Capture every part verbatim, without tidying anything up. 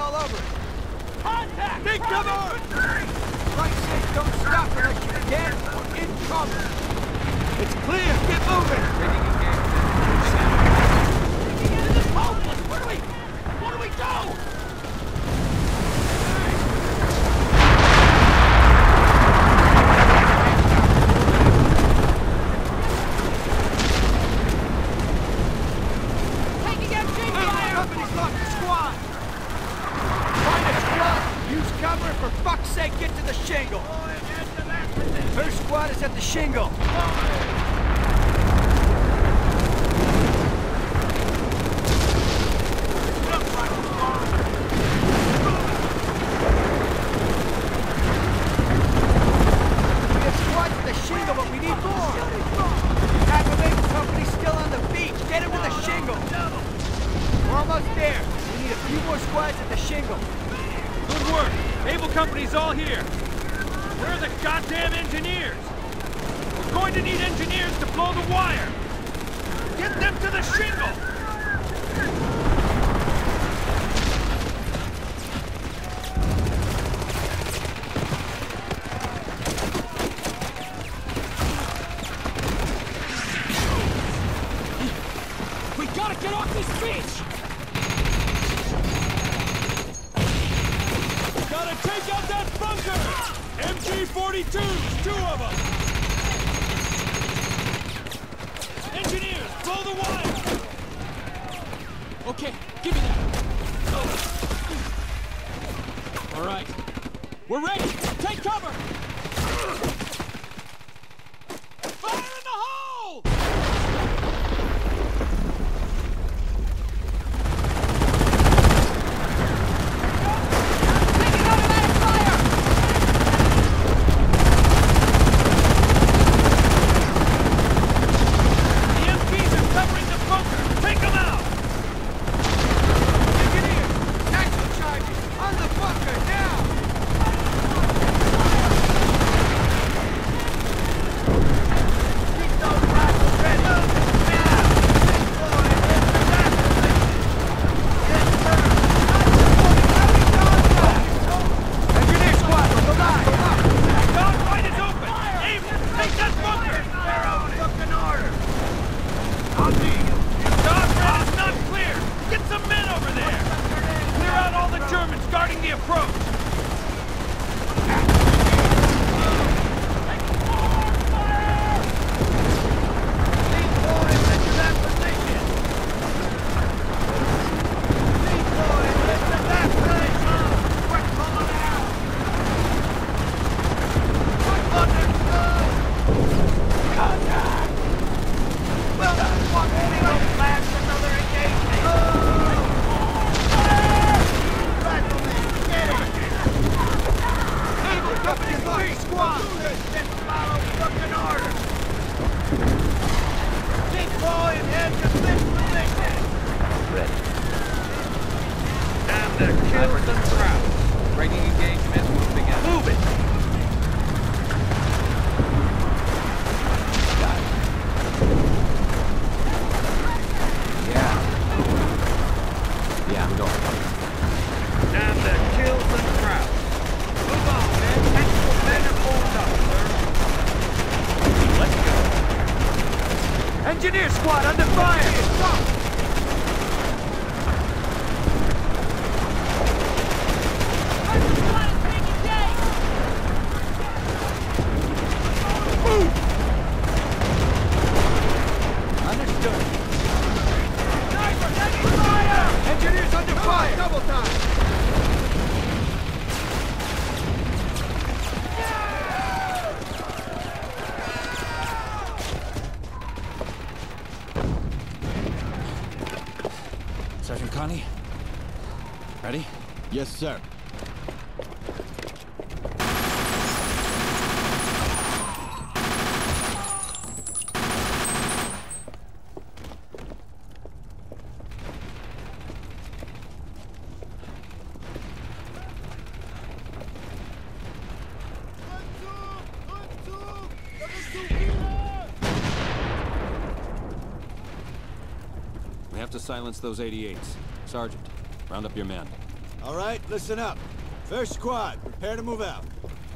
all over it. Contact! Big cover! Christ's sake, don't stop unless you can. We're in cover. It's clear. Get moving. This is hopeless! What do we... What do we do? Taking out J fire! Company's lost the squad. Find a squad. Use cover. For fuck's sake, get to the shingle. Her squad is at the shingle. Good work. Able Company's all here. Where are the goddamn engineers? We're going to need engineers to blow the wire. Get them to the shingle. We gotta get off this beach! Gotta take out that bunker! M G forty-twos, two of them! Engineers, blow the wire! Okay, give me that. All right. We're ready! Take cover! Fire in the hole! Engineer squad under fire! Move! Understood. Sniper, taking fire! Engineers under fire! Double time! Sergeant Connie? Ready? Yes, sir. We have to silence those eighty-eights. Sergeant, round up your men. All right, listen up. First squad, prepare to move out.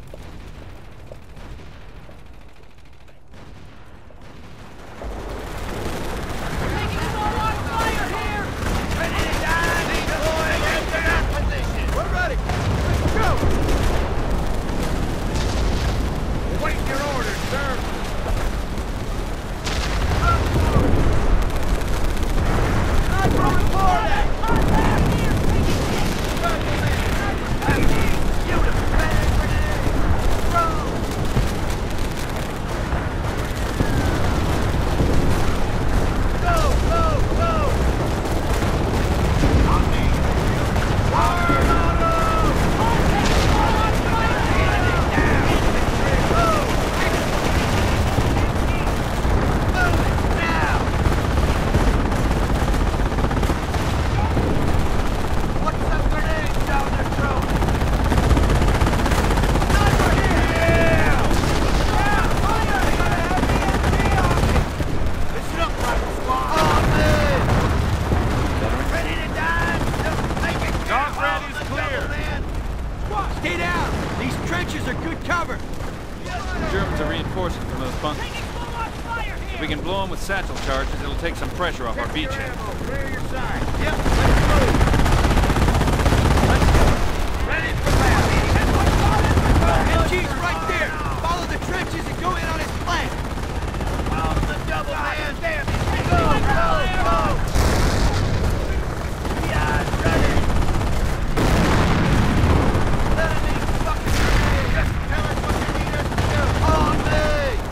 We can blow them with satchel charges, it'll take some pressure off our beachhead. Clear your side. Yep, let's move. Let's go. Ready for blast. M G's right there. Follow the trenches and go in on his flank. Follow the double, man. Damn it. Go, go, go. Yeah, ready. None of these fucking idiots. Just tell us what you need us to do. On me.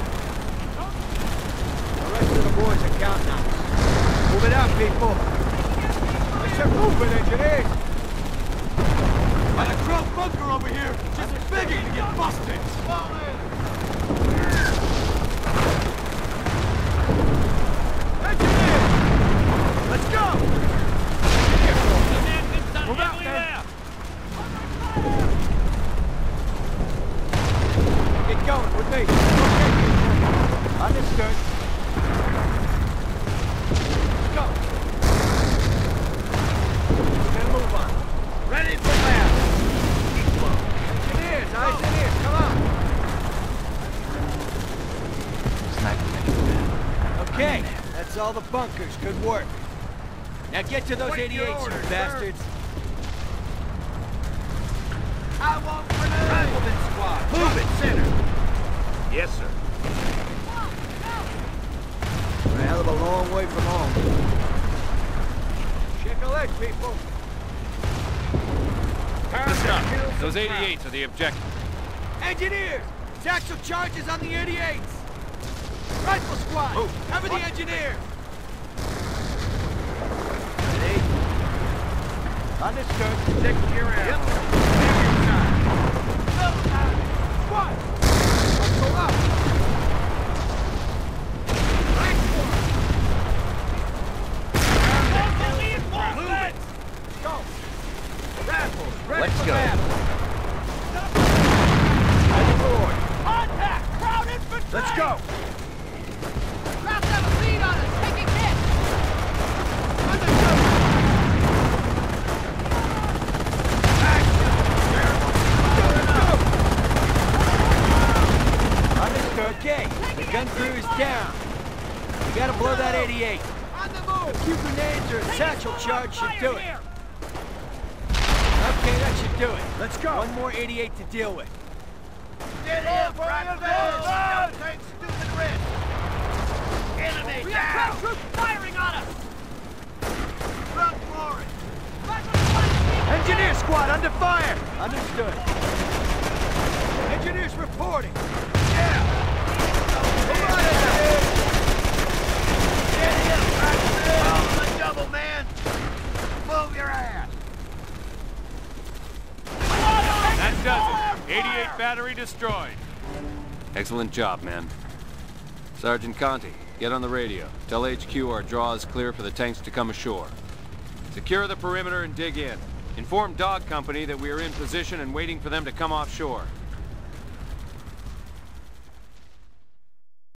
Boys are counting on us. Move it out, people. Let's start moving, engineers. Got a drone bunker over here, just begging to get busted. Fall in. Engineers! Let's go! Move out, man. Get going with me. Okay. Understood. Ready for blast. Keep low. Engineers, eyes in here, come on. Sniper. Okay, that's all the bunkers. Good work. Now get to those eighty-eights, you bastards. I won't grenade. Rifleman squad, move it, center. Yes, sir. We're a hell of a long way from home. Check a leg, people. Listen up. Those eighty-eights are the objective. Engineers! Satchel charges on the eighty-eights! Rifle squad! Move. Cover the engineers! Ready? Understood. Stick your ass. Yep. Squad! Let's go up! Right Move it. Go! Rifles, ready Let's for go. battle. Ready for order. Contact! Crowd infantry! Let's go! Crowds have a lead on us! Taking hits! Understood. Okay, the gun crew is down. We gotta blow that eighty-eight. On the move! A few grenades or a satchel charge should do it. Here. Okay, that should do it. Let's go. One more eighty-eight to deal with. Get in, Bradford! Don't take stupid risks! Enemy We down! have ground troops firing on us! Run for it! Engineer squad under fire! Understood. Engineers reporting. Yeah! Come on, engineers! Get in, Bradford! Follow the double, man! Move your ass! That does it. eighty-eight battery destroyed. Excellent job, man. Sergeant Conti, get on the radio. Tell H Q our draw is clear for the tanks to come ashore. Secure the perimeter and dig in. Inform Dog Company that we are in position and waiting for them to come offshore.